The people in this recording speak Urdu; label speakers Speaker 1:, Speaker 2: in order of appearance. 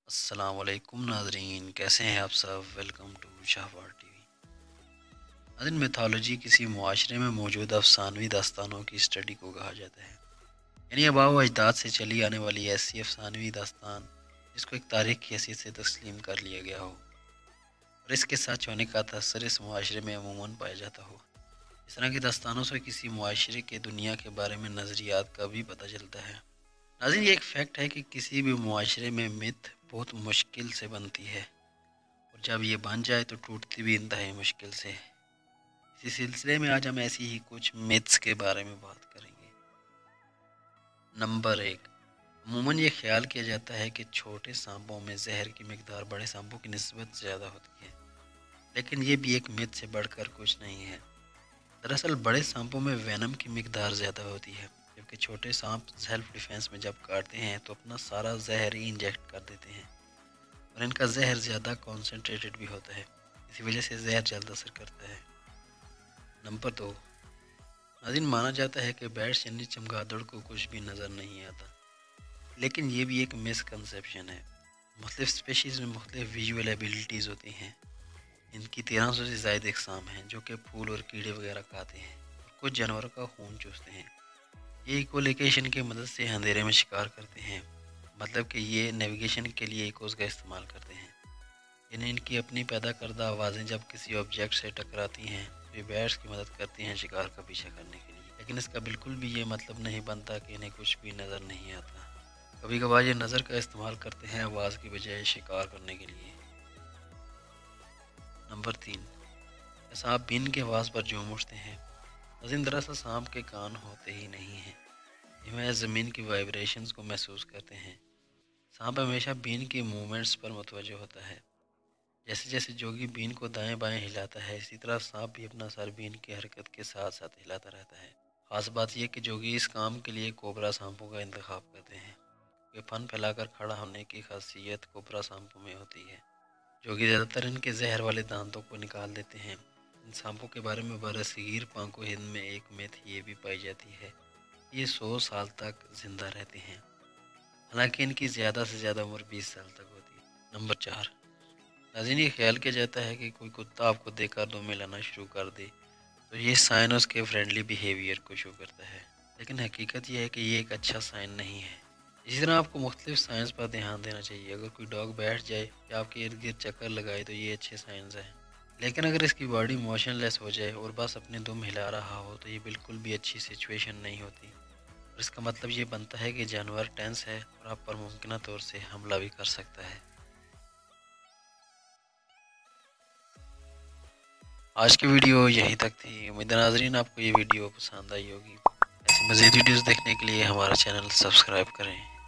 Speaker 1: السلام علیکم ناظرین، کیسے ہیں آپ سب؟ Welcome to Shahwar TV. ناظرین، میتھالوجی کسی معاشرے میں موجود افسانوی داستانوں کی اسٹڈی کو کہا جاتا ہے، یعنی آباء و اجداد سے چلی آنے والی ایسی افسانوی داستان جس کو ایک تاریخ کی حیثیت سے تسلیم کر لیا گیا ہو اور اس کے ساتھ ہونے کا تاثر اس معاشرے میں عموماً پایا جاتا ہو۔ اس طرح کی داستانوں سے کسی معاشرے کے دنیا کے بارے میں نظریات کا بھی پتہ چلتا ہے۔ ناظرین، یہ ایک فیکٹ ہے کہ کسی بھی معاشرے میں مت بہت مشکل سے بنتی ہے، اور جب یہ بن جائے تو ٹوٹتی بھی انتہائی مشکل سے۔ اسی سلسلے میں آج ہم ایسی ہی کچھ میتھس کے بارے میں بات کریں گے۔ نمبر 1، عموماً یہ خیال کیا جاتا ہے کہ چھوٹے سانپوں میں زہر کی مقدار بڑے سانپوں کی نسبت زیادہ ہوتی ہے، لیکن یہ بھی ایک میتھ سے بڑھ کر کچھ نہیں ہے۔ دراصل بڑے سانپوں میں وینم کی مقدار زیادہ ہوتی ہے، جبکہ چھوٹے سانپ سیلف ڈیفینس میں جب کاٹتے ہیں تو اپنا سارا زہر ہی انجیکٹ کر دیتے ہیں، اور ان کا زہر زیادہ کانسنٹریٹڈ بھی ہوتا ہے، اسی وجہ سے زہر جلد اثر کرتا ہے۔ نمبر 2، ناظرین، مانا جاتا ہے کہ بیٹس یعنی چمگادڑ کو کچھ بھی نظر نہیں آتا، لیکن یہ بھی ایک مس کنسیپشن ہے۔ مختلف اسپیشیز میں مختلف ویژول ایبیلٹیز ہوتی ہیں۔ ان کی 1300 سے زائد اقسام ہیں جو کہ پھول اور کیڑے وغیرہ کھاتے ہیں اور کچھ جانوروں کا خون چوستے ہیں۔ یہ ایکولیکیشن کی مدد سے اندھیرے میں شکار کرتے ہیں، مطلب کہ یہ نیویگیشن کے لیے ایکوز کا استعمال کرتے ہیں، یعنی ان کی اپنی پیدا کردہ آوازیں جب کسی آبجیکٹ سے ٹکراتی ہیں تو یہ بیٹس کی مدد کرتی ہیں شکار کا پیچھا کرنے کے لیے، لیکن اس کا بالکل بھی یہ مطلب نہیں بنتا کہ انہیں کچھ بھی نظر نہیں آتا۔ کبھی کبھار یہ نظر کا استعمال کرتے ہیں آواز کی بجائے شکار کرنے کے لیے۔ نمبر 3، سانپ بین کی آواز پر جھوم اٹھتے ہیں۔ لیکن دراصل سانپ کے کان ہوتے ہی نہیں ہیں، یہ محض زمین کی وائبریشنز کو محسوس کرتے ہیں۔ سانپ ہمیشہ بین کی موومنٹس پر متوجہ ہوتا ہے۔ جیسے جیسے جوگی بین کو دائیں بائیں ہلاتا ہے، اسی طرح سانپ بھی اپنا سر بین کی حرکت کے ساتھ ساتھ ہلاتا رہتا ہے۔ خاص بات یہ کہ جوگی اس کام کے لیے کوبرا سانپوں کا انتخاب کرتے ہیں۔ یہ پن پھیلا کر کھڑا ہونے کی خاصیت کوبرا سانپوں میں ہوتی ہے، جو کہ زیادہ تر ان کے زہر والے دانتوں کو نکال دیتے ہیں۔ ان سانپوں کے بارے میں برصغیر پاک و ہند میں ایک میتھ یہ بھی پائی جاتی ہے، یہ 100 سال تک زندہ رہتے ہیں، حالانکہ ان کی زیادہ سے زیادہ عمر 20 سال تک ہوتی ہے۔ نمبر 4، ناظرین، یہ خیال کیا جاتا ہے کہ کوئی کتا آپ کو دیکھ کر دم ملانا شروع کر دے تو یہ سائن اس کے فرینڈلی بیہیویئر کو شو کرتا ہے، لیکن حقیقت یہ ہے کہ یہ ایک اچھا سائن نہیں ہے۔ اسی طرح آپ کو مختلف سائنس پر دھیان دینا چاہیے۔ اگر کوئی ڈاگ بیٹھ جائے یا آپ کے ارد گرد چکر لگائے تو یہ اچھے سائنز ہیں، لیکن اگر اس کی باڈی موشن لیس ہو جائے اور بس اپنے دم ہلا رہا ہو تو یہ بالکل بھی اچھی سچویشن نہیں ہوتی، اور اس کا مطلب یہ بنتا ہے کہ جانور ٹینس ہے اور آپ پر ممکنہ طور سے حملہ بھی کر سکتا ہے۔ آج کی ویڈیو یہیں تک تھی، امید ہے ناظرین آپ کو یہ ویڈیو پسند آئی ہوگی۔ ایسی مزید ویڈیوز دیکھنے کے لیے ہمارا چینل سبسکرائب کریں۔